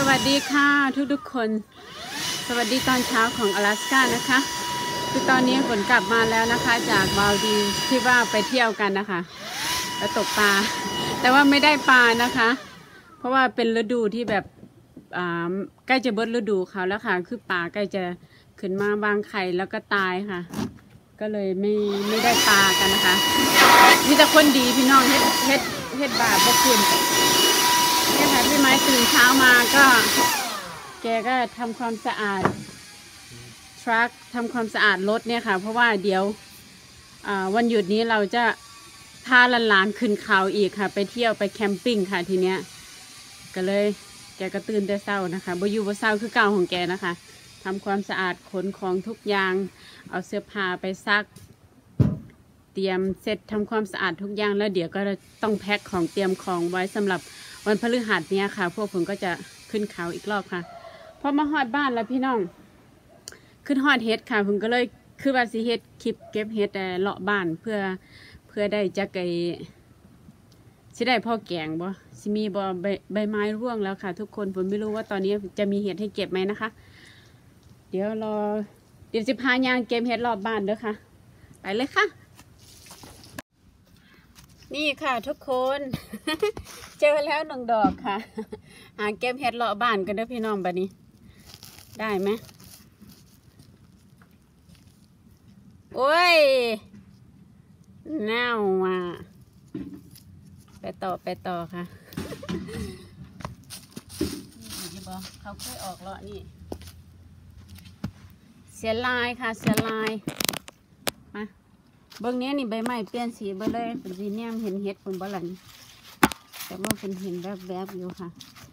วัสดีค่ะทุกคนสวัสดีตอนเช้าของ阿拉斯ก้านะคะคือตอนนี้ฝนกลับมาแล้วนะคะจากมาลดีฟที่ว่าไปเที่ยวกันนะคะแล้วตกปลาแต่ว่าไม่ได้ปลานะคะเพราะว่าเป็นฤดูที่แบบใกล้จะเบิดฤดูเขาแล้วค่ะคือปลาใกล้จะขึ้นมาวางไข่แล้วก็ตายค่ะก็เลยไม่ได้ปลากันนะคะมีแต่คนดีพี่น้องเฮ็ดบาปบ่ขึ้นเนี่ยค่ะพี่ไม้ตื่นเช้ามาก็แกก็ทำความสะอาดทรัคทำความสะอาดรถเนี่ยค่ะเพราะว่าเดี๋ยววันหยุดนี้เราจะพาหลานๆขึ้นเขาอีกค่ะไปเที่ยวไปแคมปิ้งค่ะทีเนี้ยก็เลยแกก็ตื่นแต่เช้านะคะบ่อยู่บ่เช้าคือเก่าของแกนะคะทำความสะอาดขนของทุกอย่างเอาเสื้อผ้าไปซักเตรียมเสร็จทำความสะอาดทุกอย่างแล้วเดี๋ยวก็ต้องแพ็คของเตรียมของไว้สำหรับวันพฤหัสเนี้ยค่ะพวกผมก็จะขึ้นเขาอีกรอบค่ะพอมาฮอดบ้านแล้วพี่น้องขึ้นฮอดเฮ็ดค่ะผมก็เลยคือว่าสิเฮ็ดคลิปเก็บเฮ็ดเลาะบ้านเพื่อได้จักไอ้สิได้พ่อแกงบ่สิมีบ่ใบไม้ร่วงแล้วค่ะทุกคนผมไม่รู้ว่าตอนนี้จะมีเห็ดให้เก็บไหมนะคะเดี๋ยวสิพายางเก็บเห็ดรอบบ้านเด้อค่ะไปเลยค่ะนี่ค่ะทุกคน เจอแล้วหนึ่งดอกค่ะหาเก็บเห็ดรอบบ้านกันเด้อพี่น้องบัดนี้ได้ไหมโอ้ยเน่าอ่ะไปต่อค่ะนี่บอกเขาเคยออกเลาะนี่เสียลายค่ะเสียลายมาเบื้องนี้นี่ใบไม้เปลี่ยนสีไปเลยเป็นสีเนี่ยเห็นเห็ดเป็นบลันแต่ว่าเป็นเห็นแบบอยู่ค่ะ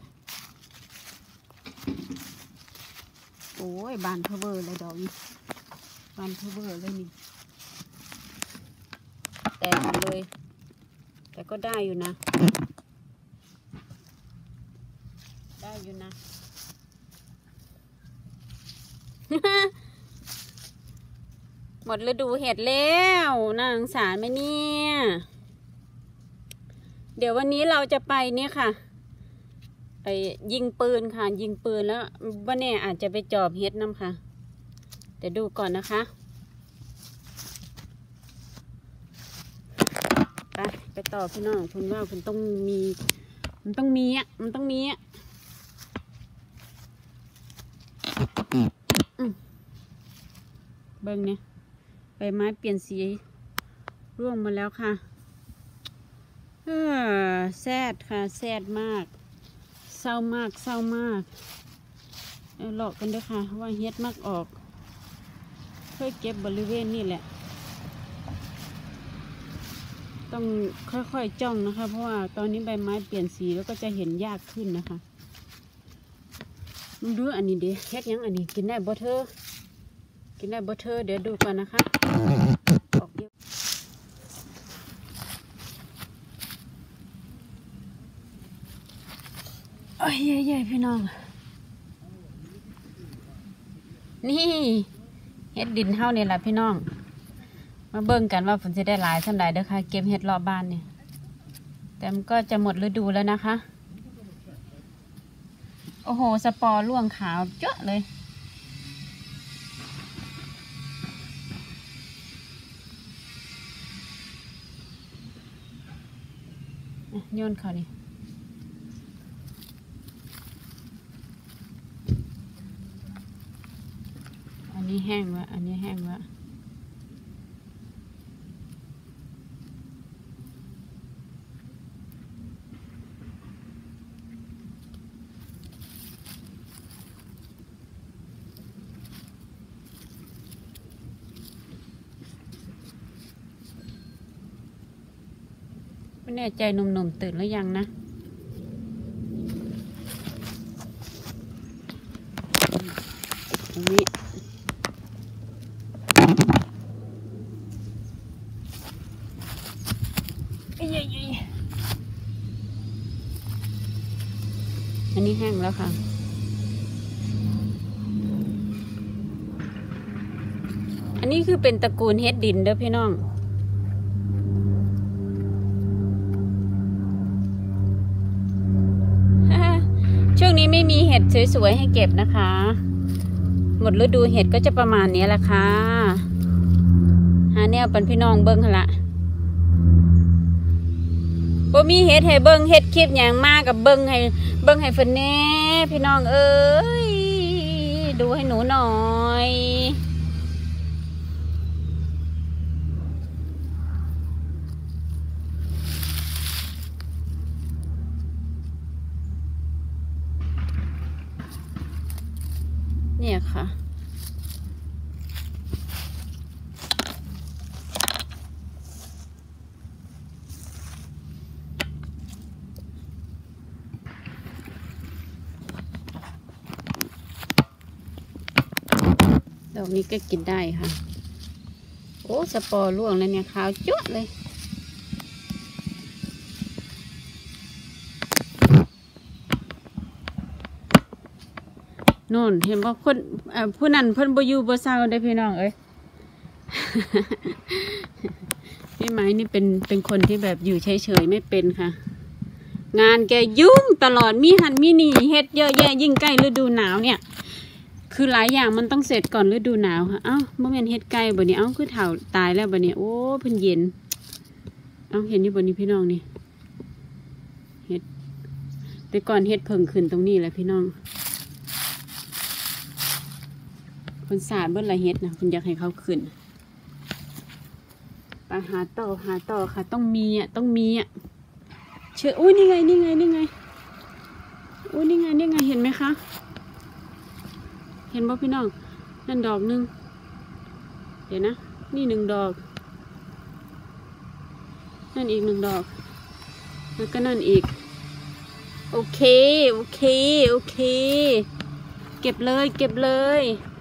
โอ้ยบานเทเบอร์เลยดอกนี้บานเทเบอร์เลยนี่แตกหมดเลยแต่ก็ได้อยู่นะหมดฤดูเห็ดแล้วน่าสงสารไหมเนี่ยเดี๋ยววันนี้เราจะไปเนี่ยค่ะไปยิงปืนค่ะยิงปืนแล้ววันนี้อาจจะไปจอบเห็ดน้ำค่ะเดี๋ยวดูก่อนนะคะไปต่อพี่น้องคุณว่าคุณต้องมีมันต้องมีเบิ้งเนี่ยใบไม้เปลี่ยนสีร่วงมาแล้วค่ะแซดค่ะแซดมากเศร้ามากหลอกกันด้วยค่ะว่าเฮ็ดมากออกเคยเก็บบริเวณนี่แหละต้องค่อยๆจ้องนะคะเพราะว่าตอนนี้ใบไม้เปลี่ยนสีแล้วก็จะเห็นยากขึ้นนะคะมึงดูอันนี้ดิเฮ็ดยังอันนี้กินได้บ่เธอเดี๋ยวดูก่อนนะคะออกเยอะโอ้ยใหญ่พี่น้องนี่เฮ็ดดินเท่านี่แหละพี่น้องมาเบิ่งกันว่าฝนจะได้หลายเท่าไหร่เด้อค่ะเก็บเห็ดรอบบ้านเนี่ยแต่มันก็จะหมดฤดูแล้วนะคะโอ้โหสปอร์ร่วงขาวเยอะเลยโยนเขานี่อันนี้แห้งแล้วไม่แน่ใจหนุ่มๆตื่นหรือยังนะตรงนี้อันนี้แห้งแล้วค่ะอันนี้คือเป็นตระกูลเฮ็ดดินเด้อพี่น้อง ช่วงนี้นี้ไม่มีเห็ดสวยๆให้เก็บนะคะหมดฤดูเห็ดก็จะประมาณนี้แหละค่ะหาแนวปันพี่น้องเบิ้งหั่นละบ่มีเห็ดให้เบิ้งเห็ดคลิปอย่างมากกับเบิ้งให้เฟินแน่พี่น้องเอ้ยดูให้หนูหน่อยเนี่ยค่ะดอกนี้ก็กินได้ค่ะโอ้สปอร์ร่วงแล้วเนี่ยขาวจุ๊ดเลยโน่นเห็นว่าคนผู้นั้นเพิ่นบ่อยู่บ่เศร้าได้พี่น้องเอ้ย พี่ไม้นี่เป็นคนที่แบบอยู่เฉยๆไม่เป็นค่ะงานแกยุ่งตลอดมีหันมีนี่เฮ็ดเยอะแยะยิ่งใกล้ฤดูหนาวเนี่ยคือหลายอย่างมันต้องเสร็จก่อนฤดูหนาวค่ะเอ้าบ่แม่นเฮ็ดไก่บ่เนี่ยเอ้าคือเฒ่าตายแล้วบ่เนี่ยโอ้เพิ่นเย็นเอ้าเห็นอยู่บ่นี่พี่น้องนี่เฮ็ดแต่ก่อนเฮ็ดเพิ่งขึ้นตรงนี้แหละพี่น้องคนสาดเบิ่นละเฮ็ดนะคุณอยากให้เขาขึ้นไปหาต่อค่ะต้องมีเชื่ออุ้ยนี่ไงอุ้ยนี่ไงเห็นไหมคะเห็นบ่พี่น้องนั่นดอกนึงเดี๋ยวนะนี่1 ดอกนั่นอีก1 ดอกแล้วก็นั่นอีกโอเคเก็บเลย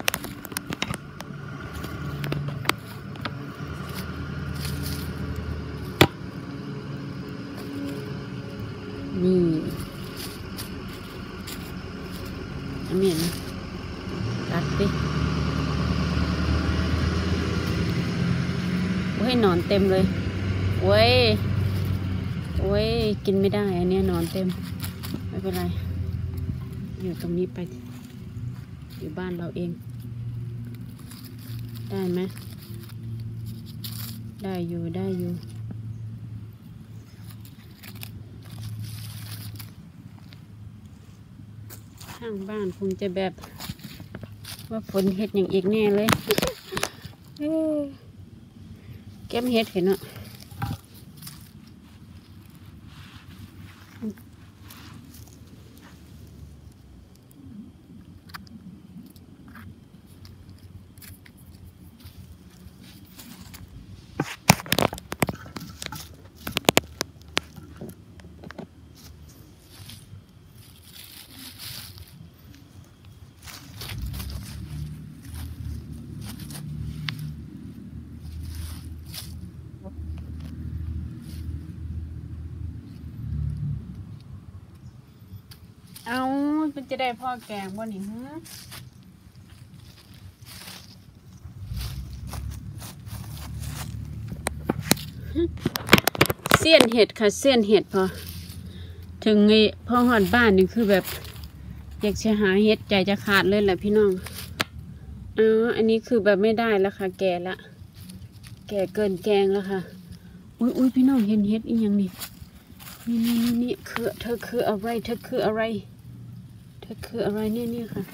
นี่อันนี้นะตัดดิโอ้ยนอนเต็มเลยโอ้ยกินไม่ได้อันนี้นอนเต็มไม่เป็นไรอยู่ตรงนี้ไปอยู่บ้านเราเองได้ไหมได้อยู่ข้างบ้านคงจะแบบว่าฝนเห็ดอย่างอีกแน่เลยเก็บเห็ดเห็นเนาะเอามันจะได้พ่อแกงบ่นี่ฮึเสี้ยนเห็ดค่ะเสี้ยนเห็ดพอถึงไอ้พ่อหอดบ้านนี่คือแบบอยากจะหาเห็ดใจจะขาดเลยแหละพี่น้องอันนี้คือแบบไม่ได้แล้วค่ะแก่ละแก่เกินแกงแล้วค่ะอุ้ยพี่น้องเห็นเห็ดอีกอย่างนี่คือเธอคืออะไรเนี่ยค่ะ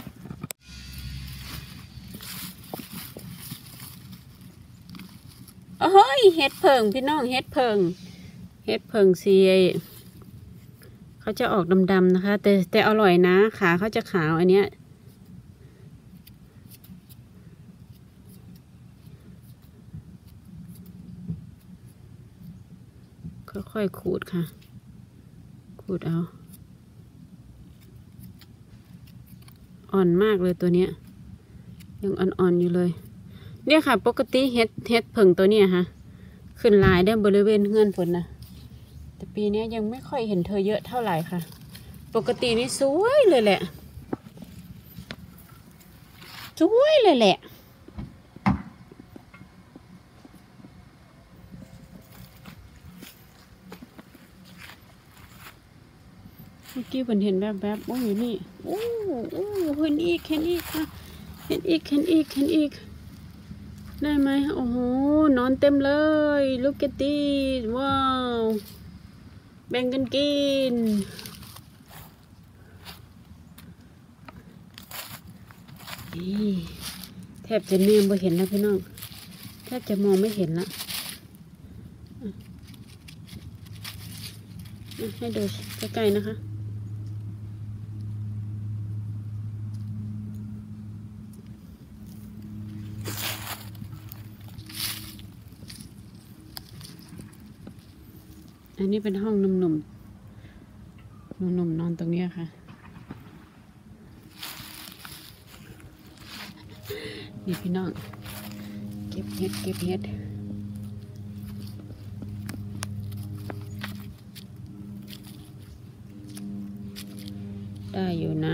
โอ้ยเห็ดเพิงพี่น้องเห็ดเพิงสีเขาจะออกดำๆนะคะแต่อร่อยนะขาเขาจะขาวอันเนี้ยค่อยๆขูดค่ะขูดเอาอ่อนมากเลยตัวเนี้ยยังอ่อนๆอยู่เลยเนี่ยค่ะปกติเห็ดเผิงตัวเนี้ยค่ะขึ้นลายได้บริเวณเฮือนฝนนะแต่ปีนี้ยังไม่ค่อยเห็นเธอเยอะเท่าไหร่ค่ะปกตินี่สวยเลยแหละเมื่อกี้ผมเห็นแบบโอ้ยนี่โอ้เห็นอีกค่ะเห็นอีกได้ไหมโอ้โหนอนเต็มเลยลูกเกตตี้ว้าวแบ่งกันกินนี่แทบจะเนียมไม่เห็นแล้วพี่น้องแทบจะมองไม่เห็นละให้ดูใกล้ๆนะคะอันนี้เป็นห้องหนุ่มนอนตรงนี้ค่ะนี่พี่น้องเก็บเห็ดได้อยู่นะ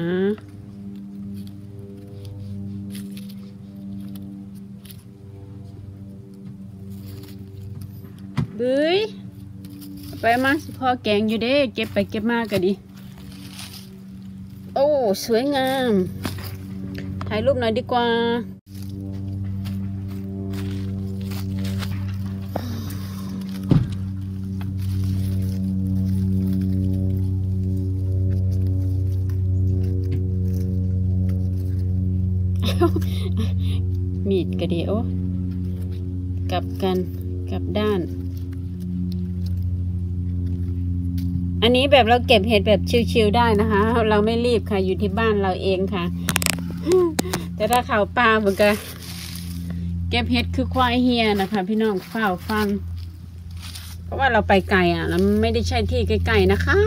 บื้ยไปมาสิพ่อแกงอยู่เด้เก็บไปเก็บมาก็ดีโอ้สวยงามถ่ายรูปหน่อยดีกว่ามีดกระเดียวกลับด้านอันนี้แบบเราเก็บเห็ดแบบชิวๆได้นะคะเราไม่รีบค่ะอยู่ที่บ้านเราเองค่ะแต่ถ้าเขาป่าเหมือนกันเก็บเห็ดคือควายเฮียนะคะพี่น้องเฝ้าฟังเพราะว่าเราไปไกลอ่ะเราไม่ได้ใช่ที่ไกลๆนะคะ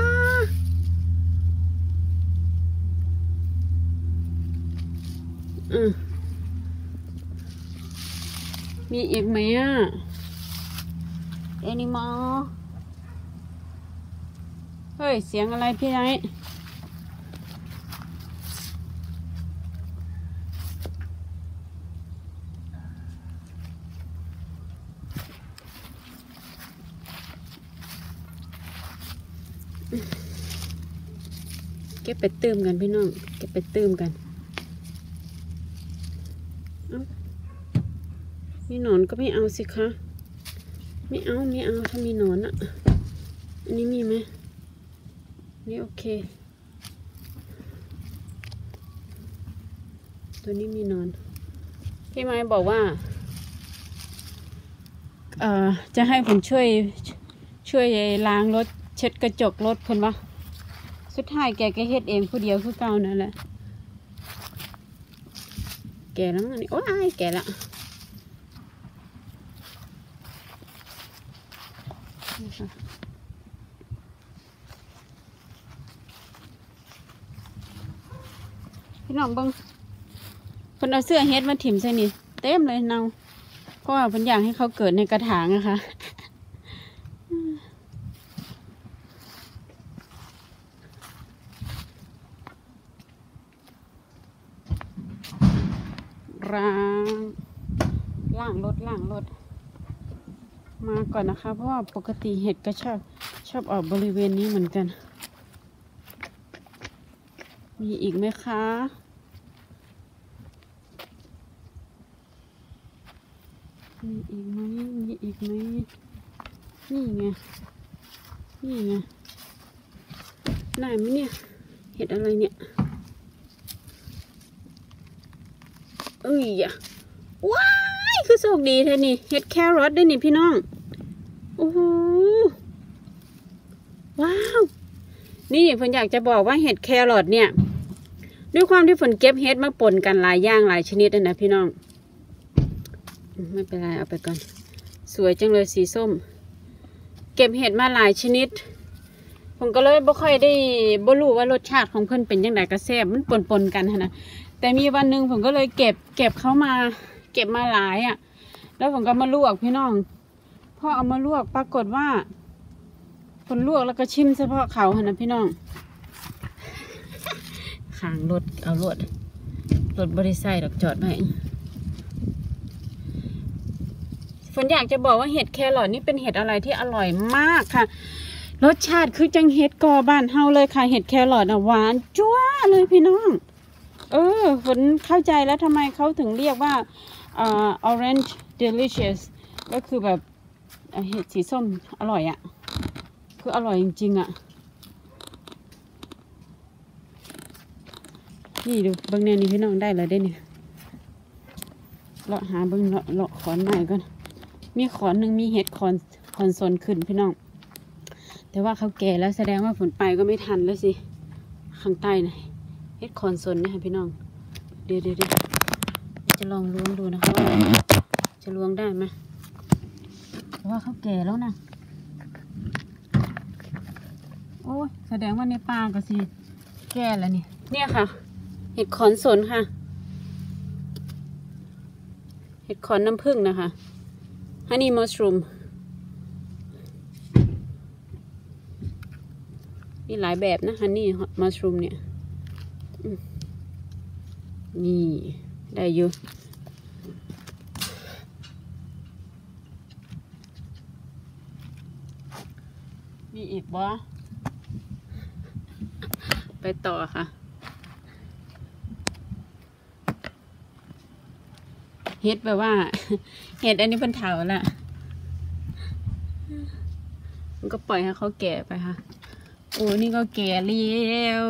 มีอีกไหมอ่ะเอนิมอลเฮ้ยเสียงอะไรพี่ไนท์เก็บไปตื้มกันพี่น้องเก็บไปตื้มกันมีหนอนก็ไม่เอาสิคะไม่เอาถ้ามีหนอนอ่ะอันนี้มีไหมนี่โอเคตัวนี้มีหนอนพี่ไม้บอกว่าจะให้ผมช่วยล้างรถเช็ดกระจกรถคนวะสุดท้ายแกก็เฮ็ดเองผู้เดียวคือเก่านั่นแหละแกแล้วมั้งนี่โอ้ยแกละพี่น้องบังคนเอาเสื้อเฮ็ดมาถิ่มใส่นี่เต็มเลยเนาเพราะว่าเป็นอยากให้เขาเกิดในกระถางนะคะล่างรถมาก่อนนะคะเพราะว่าปกติเห็ดก็ชอบออกบริเวณนี้เหมือนกันมีอีกไหมคะมีอีกไหมนี่ไงได้ไหมเนี่ยเห็ดอะไรเนี่ยว้ายคือโชคดีแท้นี่เห็ดแครอทด้วยนี่พี่น้องโอ้โหว้าวนี่ฝนอยากจะบอกว่าเห็ดแครอทเนี่ยด้วยความที่ฝนเก็บเห็ดมาปนกันหลายอย่างหลายชนิดนะพี่น้องไม่เป็นไรเอาไปก่อนสวยจังเลยสีส้มเก็บเห็ดมาหลายชนิดผมก็เลยบ่ค่อยได้บ่รู้ว่ารสชาติของเพิ่นเป็นยังไงกระแซ่บมันปนกันนะแต่มีวันหนึ่งผมก็เลยเก็บเขามาเก็บมาหลายอ่ะแล้วผมก็มาลวกพี่น้องพอเอามาลวกปรากฏว่าคนลวกแล้วก็ชิมเฉพาะเขานะพี่น้องข้างรถเอารถบริษัทดอกจอดไว้ฝนอยากจะบอกว่าเห็ดแครอทนี่เป็นเห็ดอะไรที่อร่อยมากค่ะรสชาติคือจังเห็ดกอบ้านเฮาเลยค่ะเห็ดแครอทอ่ะหวานจั๊วเลยพี่น้องฝนเข้าใจแล้วทำไมเขาถึงเรียกว่าorange delicious ก็คือแบบเห็ดสีส้มอร่อยอ่ะคืออร่อยจริงๆอ่ะนี่ดูเบิ้งแน่นี่พี่น้องได้เลยได้เนี่ยเลาะหาเบิ้งเลาะขอนใหม่ก่อนมีขอนหนึ่งมีเห็ดคอนโซนขึ้นพี่น้องแต่ว่าเขาแก่แล้วแสดงว่าฝนไปก็ไม่ทันแล้วสิข้างใต้นะเห็ดคอนโซนนะคะพี่น้องเดี๋ยวจะลองล้วงดูนะคะว่าจะล้วงได้ไหมแต่ว่าเขาแก่แล้วนะโอ้ยแสดงว่าในป่าก็สิแก่แล้วเนี่ยค่ะเห็ดขอนสนค่ะเห็ดขอนน้ำผึ้งนะคะ Honey mushroom มีหลายแบบนะ Honey mushroom เนี่ยนี่ได้อยู่มีอีกบ่ไปต่อค่ะเฮ็ดแบบว่าเฮ็ดอันนี้เป็นเถาละมันก็ปล่อยให้เขาแก่ไปค่ะโอ้นี่ก็แก่แล้ว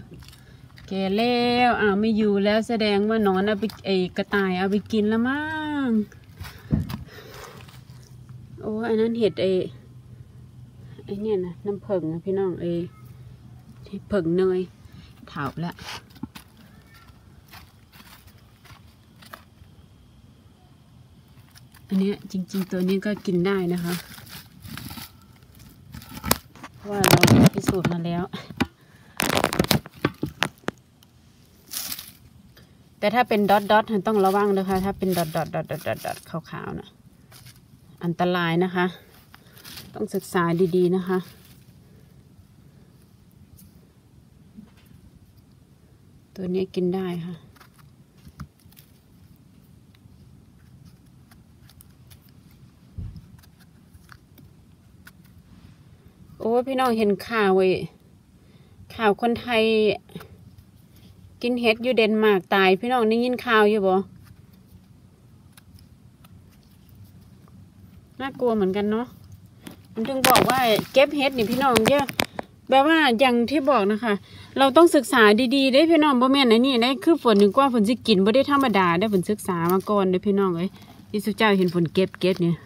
ไม่อยู่แล้วแสดงว่านอนเอาไปกระต่ายเอาไปกินแล้วมั้งโอ้อันนั้นเห็ดไอ้เนี่ยนะน้ำผึ้งนะพี่น้องผึ้งเนยเถาละอันนี้จริงๆตัวนี้ก็กินได้นะคะเพราะว่าเราพิสูจน์มาแล้วแต่ถ้าเป็นดอทต้องระวังนะคะถ้าเป็นดอทขาวๆนะอันตรายนะคะต้องศึกษาดีๆนะคะตัวนี้กินได้ค่ะโอ้พี่น้องเห็นข่าวข่าวคนไทยกินเห็ดอยู่เดนมาร์กตายพี่น้องได้ยินข่าวอยู่บ่น่ากลัวเหมือนกันเนาะมันถึงบอกว่าเก็บเห็ดนี่พี่น้องเยอะแบบว่าอย่างที่บอกนะคะเราต้องศึกษาดีๆได้พี่น้องบ่แม่นไอ้นี่ได้คือฝนนึงกว่าฝนสิกินบ่ได้ธรรมดาได้ฝนศึกษามาก่อนเด้อพี่น้องเอ้ยที่สุเจ้าเห็นฝนเก็บเนี่ย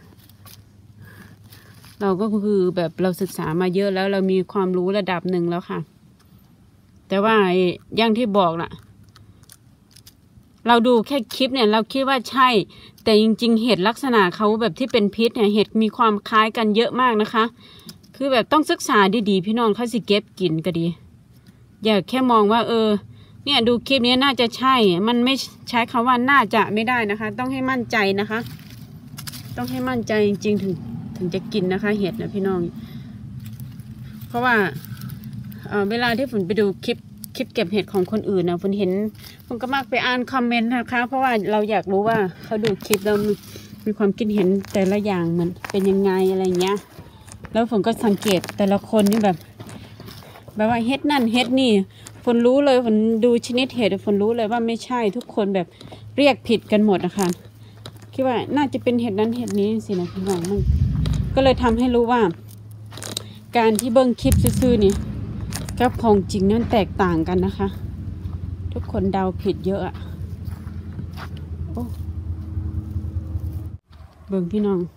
เราก็คือแบบเราศึกษามาเยอะแล้วเรามีความรู้ระดับหนึ่งแล้วค่ะแต่ว่าอย่างที่บอกล่ะเราดูแค่คลิปเนี่ยเราคิดว่าใช่แต่จริงๆเห็ดลักษณะเขาแบบที่เป็นพิษเนี่ยเห็ดมีความคล้ายกันเยอะมากนะคะคือแบบต้องศึกษาดีๆพี่น้องเขาสิเก็บกินก็ดีอย่าแค่มองว่าเนี่ยดูคลิปนี้น่าจะใช่มันไม่ใช้คำว่าน่าจะไม่ได้นะคะต้องให้มั่นใจนะคะต้องให้มั่นใจจริงๆถึงจะกินนะคะเห็ดนะพี่น้องเพราะว่าเวลาที่ฝนไปดูคลิปเก็บเห็ดของคนอื่นนะฝนเห็นผมก็มักไปอ่านคอมเมนต์นะคะเพราะว่าเราอยากรู้ว่าเขาดูคลิปแล้วมีความคิดเห็นแต่ละอย่างมันเป็นยังไงอะไรเงี้ยแล้วฝนก็สังเกตแต่ละคนนี่แบบว่าเห็ดนั่นเห็ดนี่ฝนรู้เลยฝนดูชนิดเห็ดฝนรู้เลยว่าไม่ใช่ทุกคนแบบเรียกผิดกันหมดนะคะคิดว่าน่าจะเป็นเห็ดนั้นเห็ดนี้สินะพี่น้องมันก็เลยทำให้รู้ว่าการที่เบิ้งคลิปซื่อๆนี่กับของจริงนั้นแตกต่างกันนะคะทุกคนเดาผิดเยอะอะเบิ้งพี่น้อง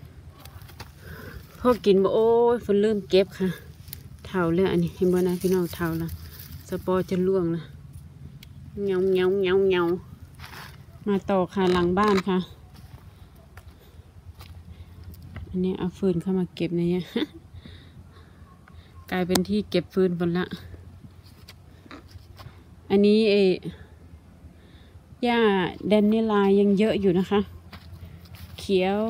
พอกินบ่โอ้ยฝนลืมเก็บค่ะเท่าเลยอันนี้เห็นบ่นะพี่น้องเท่าละสปอร์จะล่วงละเงามาต่อค่ะหลังบ้านค่ะอันนี้เอาฟืนเข้ามาเก็บในนี้กลายเป็นที่เก็บฟืนหมดละอันนี้หญ้าแดนนิลายังเยอะอยู่นะคะเขียว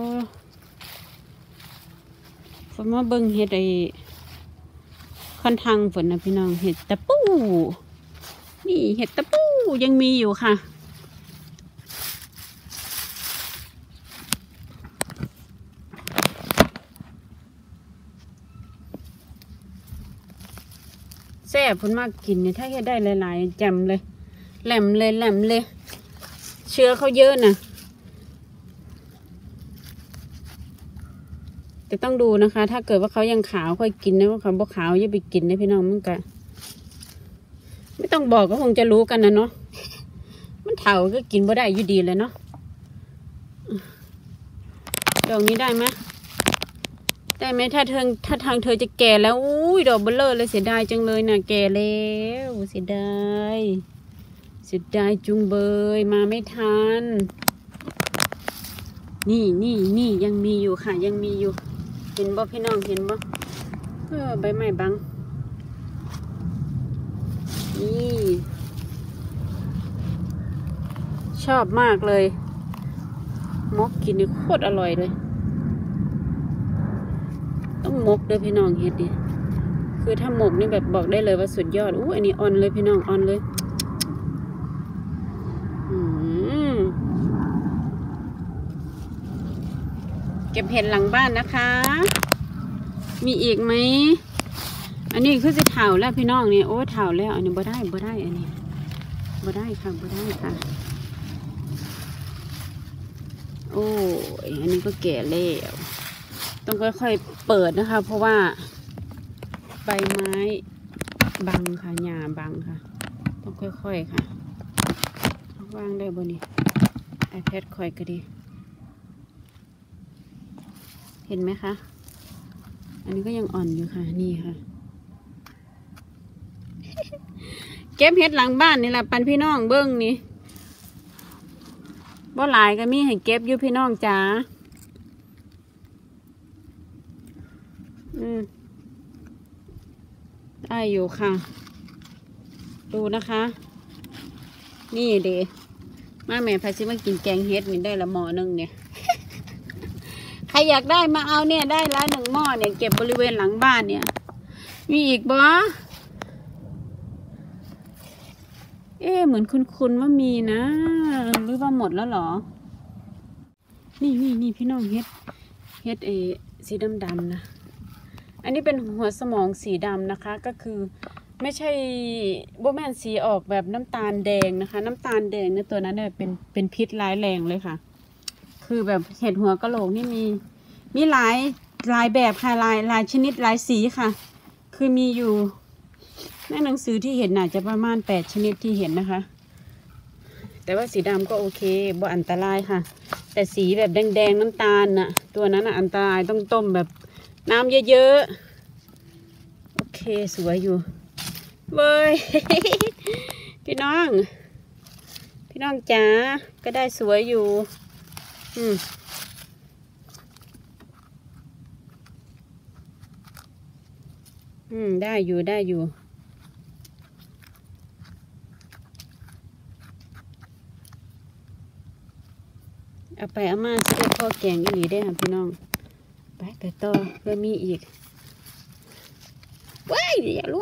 ฝนมาเบิ่งเห็ดค่อนทางฝนนะพี่น้องเห็ดตะปูนี่เห็ดตะปูยังมีอยู่ค่ะแซ่บผลมากกินเนี่ยถ้าแค่ได้หลายๆแจ่มเลยแหลมเลยเชื้อเขาเยอะนะแต่ต้องดูนะคะ ถ้าเกิดว่าเขายังขาวค่อยกินนะว่าเขาบ่ขาวอย่าไปกินนะพี่น้องมันก็ไม่ต้องบอกก็คงจะรู้กันนะเนาะมันเถาก็กินบ่ได้อยู่ดีเลยเนาะดอกนี้ได้ไหมถ้าทางเธอจะแก่แล้วอุ้ยดอกเบลเลอร์เลยเสียดายจังเลยนะแก่แล้วเสียดายจุงเบยมาไม่ทันนี่ยังมีอยู่ค่ะยังมีอยู่เห็นบ่พี่น้องเห็นบ่ใบไม้บังนี่ชอบมากเลยมกกินนี่โคตรอร่อยเลยต้องมกเด้อพี่น้องเฮ็ดดิคือถ้าหมกนี่แบบบอกได้เลยว่าสุดยอดอู้อันนี้ออนเลยพี่น้องออนเลยเก็บเห็ดหลังบ้านนะคะมีอีกไหมอันนี้คือสิเถาแล้วพี่น้องนี่โอ้เถาแล้วอันนี้บ่ได้อันนี้บ่ได้ค่ะโอ้ยอันนี้ก็แก่แล้วต้องค่อยๆเปิดนะคะเพราะว่าใบไม้บังค่ะหญ้าบังค่ะต้องค่อยๆค่ะวางได้บนนี้ iPad ค่อยก็ดีเห็นไหมคะอันนี้ก็ยังอ่อนอยู่ค่ะนี่ค่ะ เก็บเห็ดหลังบ้านนี่แหละปันพี่น้องเบิ้งนี่บ่หลายก็มีให้เก็บอยู่พี่น้องจ๋าได้อยู่ค่ะดูนะคะนี่เด้มาแม่พาซิมากินแกงเห็ดนี่ได้ละหม้อนึงเนี่ย ใครอยากได้มาเอาเนี่ยได้ละ1 หม้อเนี่ยเก็บบริเวณหลังบ้านเนี่ยมีอีกบ่เหมือนคุ้นว่ามีนะหรือว่าหมดแล้วหรอนี่พี่น้องเฮ็ดสีดำๆนะอันนี้เป็นหัวสมองสีดำนะคะก็คือไม่ใช่โบแมนสีออกแบบน้ำตาลแดงนะคะน้ำตาลแดงเนี่ยตัวนั้นเนี่ยเป็นพิษร้ายแรงเลยค่ะคือแบบเห็ดหัวกะโหลกนี่มีหลายแบบค่ะหลายชนิดหลายสีค่ะคือมีอยู่ในหนังสือที่เห็นน่าจะประมาณ8 ชนิดที่เห็นนะคะแต่ว่าสีดำก็โอเคบ่อันตรายค่ะแต่สีแบบแดงน้ำตาลน่ะตัวนั้นน่ะอันตรายต้องต้มแบบน้ำเยอะๆโอเคสวยอยู่เว้ย พี่น้องจ๋าก็ได้สวยอยู่ได้อยู่เอาไปเอามาจะได้พ่อแกงอีหลีได้ค่ะพี่น้องไปต่อเพื่อมีอีกว้ายอย่าล่วง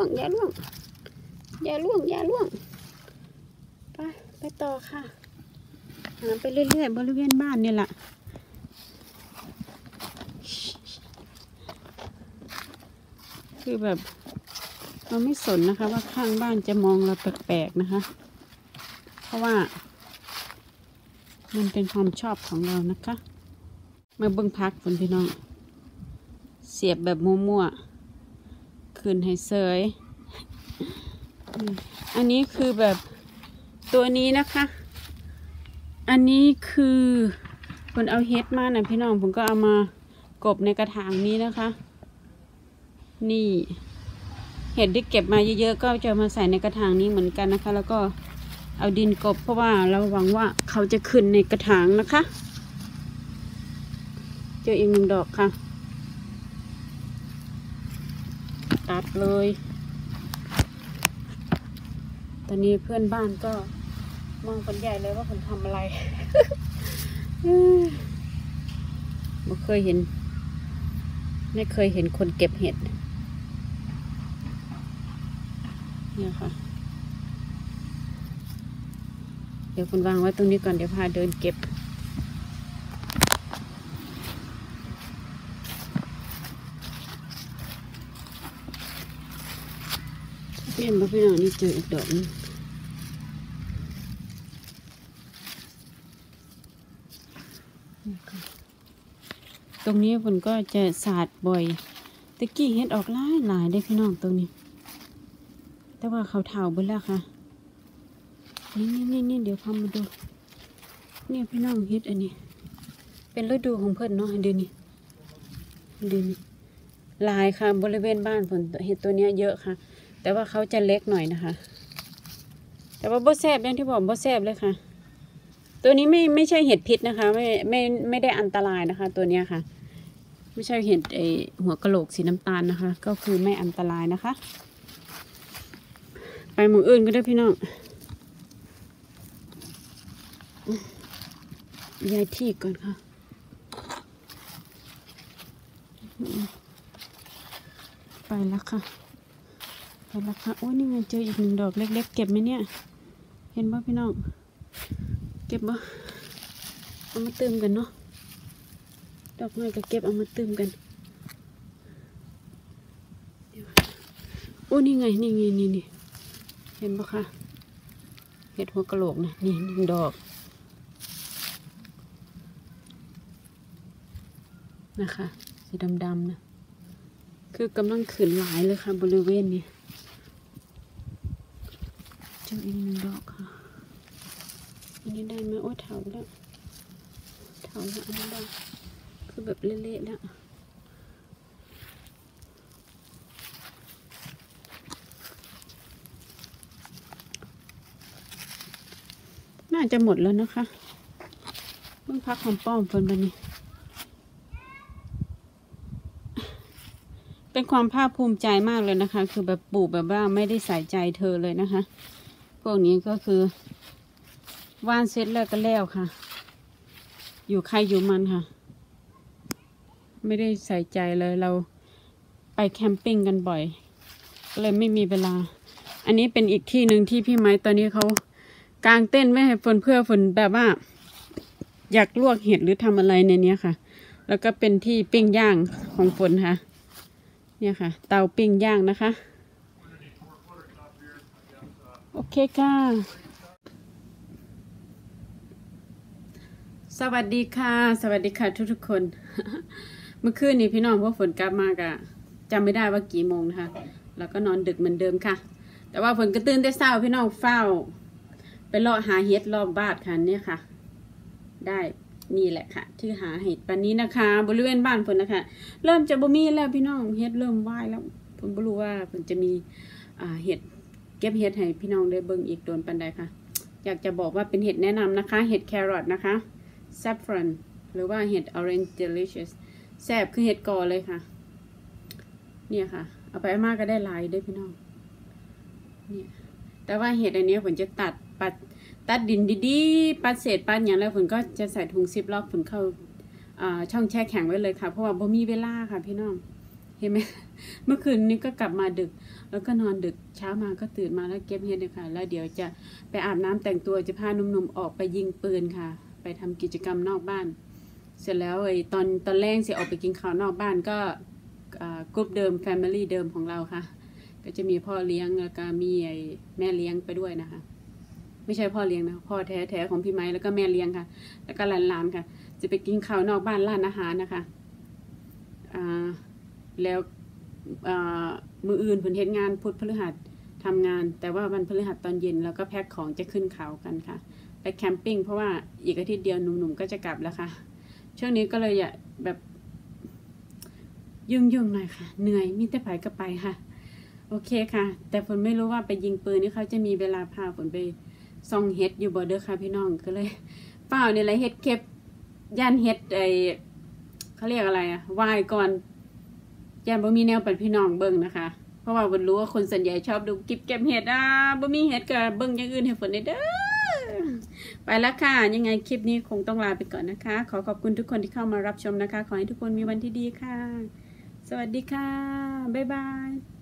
ไปต่อค่ะหาไปเรื่อยๆบริเวณบ้านนี่แหละคือแบบเราไม่สนนะคะว่าข้างบ้านจะมองเราแปลกๆนะคะเพราะว่ามันเป็นความชอบของเรานะคะเมื่อเบิ่งพักคุณพี่น้องเสียบแบบมั่วๆคืนให้เสยอันนี้คือแบบตัวนี้นะคะอันนี้คือคนเอาเฮ็ดมานะพี่น้องผมก็เอามากบในกระถางนี้นะคะนี่เห็ดที่เก็บมาเยอะๆก็จะมาใส่ในกระถางนี้เหมือนกันนะคะแล้วก็เอาดินกบเพราะว่าเราหวังว่าเขาจะขึ้นในกระถางนะคะเจออีก1 ดอกค่ะตัดเลยตอนนี้เพื่อนบ้านก็มองคนใหญ่เลยว่าคนทำอะไรไม่เคยเห็นคนเก็บเห็ดเนี่ยค่ะเดี๋ยวคุณวางไว้ตรงนี้ก่อนเดี๋ยวพาเดินเก็บเห็นป่ะพี่น้องนี่เจออีกดอกนึงตรงนี้ฝนก็จะสาดบ่อยตะกี้เห็ดออกหลายได้พี่น้องตรงนี้แต่ว่าเขาเถาไปแล้วค่ะนี่เดี๋ยวพามาดูเนี่ยพี่น้องเห็ดอันนี้เป็นฤดูของเพื่อนเนาะเดี๋ยวนี้ลายค่ะบริเวณบ้านฝนเห็ดตัวนี้เยอะค่ะแต่ว่าเขาจะเล็กหน่อยนะคะแต่ว่าบ่แซ่บอย่างที่บอกบ่แซ่บเลยค่ะตัวนี้ไม่ใช่เห็ดพิษนะคะไม่ได้อันตรายนะคะตัวเนี้ยค่ะไม่ใช่เห็ดหัวกะโหลกสีน้ำตาลนะคะก็คือไม่อันตรายนะคะไปหมู่อื่นก็ได้พี่น้องย้ายที่ก่อนค่ะไปแล้วค่ะโอ้ยนี่ไงเจออีก1 ดอกเล็กๆเก็บไหมเนี่ยเห็นป่ะพี่น้องเก็บป่ะเอามาเติมกันเนาะดอกไม้ก็เก็บเอามาเติมกันโอ้นี่ไงนี่เห็นป่ะคะเห็ดหัวกะโหลกนะนี่1 ดอกนะคะสีดำๆนะคือกำลังขึ้นหลายเลยค่ะบริเวณนี้เจออีก1 ดอกค่ะอันนี้ได้ไหมโอ้เถาแล้วอันนี้ได้คือแบบเละๆแล้วน่าจะหมดแล้วนะคะเพิ่งพักความป้อมฝนแบบนี้เป็นความภาคภูมิใจมากเลยนะคะคือแบบปลูกแบบว่าไม่ได้ใส่ใจเธอเลยนะคะพวกนี้ก็คือว่านเสร็จแล้วก็แล้วค่ะอยู่ใครอยู่มันค่ะไม่ได้ใส่ใจเลยเราไปแคมปิ้งกันบ่อยเลยไม่มีเวลาอันนี้เป็นอีกที่หนึ่งที่พี่ไม้ตอนนี้เขากางเต้นไม่ให้ฝนเพื่อฝนแบบว่าอยากลวกเห็ดหรือทำอะไรในนี้ค่ะแล้วก็เป็นที่ปิ้งย่างของฝนค่ะเนี่ยค่ะเตาปิ้งย่างนะคะโอเคค่ะสวัสดีค่ะทุกคน เมื่อคืนนี้พี่น้องพวกฝนกลับมากะจำไม่ได้ว่ากี่โมงนะคะแล้วก็นอนดึกเหมือนเดิมค่ะแต่ว่าฝนก็ตื่นแต่เช้าพี่น้องเฝ้าไปเลาะหาเห็ดรอบบ้านค่ะเนี่ยค่ะได้นี่แหละค่ะที่หาเห็ดปันนี้นะคะบริเวณบ้านฝนนะคะเริ่มจะบ่มีแล้วพี่น้องเห็ดเริ่มว่ายแล้วผมไม่รู้ว่าฝนจะมีเห็ดเก็บเห็ดให้พี่น้องได้เบิ่งอีกโดนปันใดค่ะอยากจะบอกว่าเป็นเห็ดแนะนำนะคะเห็ดแครอทนะคะsaffron หรือว่าเห็ด orange delicious แซ่บคือเห็ดกอเลยค่ะเนี่ยค่ะเอาไปมากก็ได้หลายด้วยพี่น้องเนี่ยแต่ว่าเห็ดอันนี้ผมจะตัดดินดีๆปัดเศษปัดอย่างแล้วผมก็จะใส่ถุงซิปล็อกผมเข้าช่องแช่แข็งไว้เลยค่ะเพราะว่าบ่มีเวลาค่ะพี่น้องเห็นไหม เมื่อคืนนี้ก็กลับมาดึกแล้วก็นอนดึกเช้ามาก็ตื่นมาแล้วเก็บเห็ดเลยค่ะแล้วเดี๋ยวจะไปอาบน้ำแต่งตัวจะพาหนุ่มๆออกไปยิงปืนค่ะไปทำกิจกรรมนอกบ้านเสร็จแล้วตอนแรกเสียออกไปกินข้าวนอกบ้านก็กลุ่มเดิม Family เดิมของเราค่ะก็จะมีพ่อเลี้ยงแล้วก็มีแม่เลี้ยงไปด้วยนะคะไม่ใช่พ่อเลี้ยงนะพ่อแท้ของพี่ไม้แล้วก็แม่เลี้ยงค่ะแล้วก็หลานๆค่ะจะไปกินข้าวนอกบ้านร้านอาหารนะคะแล้วมืออื่นผลเฮ็ดงานพุธพฤหัสทำงานแต่ว่าวันพฤหัสตอนเย็นแล้วก็แพ็คของจะขึ้นเขากันค่ะไปแคมปิ้งเพราะว่าอีกอาทิตย์เดียวหนุ่มๆก็จะกลับแล้วค่ะช่วงนี้ก็เลยอยากแบบยุ่งหน่อยค่ะเหนื่อยมีแต่ไปก็ไปค่ะโอเคค่ะแต่ฝนไม่รู้ว่าไปยิงปืนนี่เขาจะมีเวลาพาฝนไปส่องเฮ็ดอยู่บ่เด้อค่ะพี่น้องก็เลยเปล่าเนี่ยอะไรเฮ็ดเก็บย่านเฮ็ดเขาเรียกอะไรวายก่อนย่านบ่มีแนวปัดพี่น้องเบิ่งนะคะเพราะว่าฝนรู้ว่าคนส่วนใหญ่ชอบดูเก็บเห็ดบ่มีเห็ดก็เบิ่งอย่างอื่นให้ฝนได้เด้อไปแล้วค่ะยังไงคลิปนี้คงต้องลาไปก่อนนะคะขอขอบคุณทุกคนที่เข้ามารับชมนะคะขอให้ทุกคนมีวันที่ดีค่ะสวัสดีค่ะบ๊ายบาย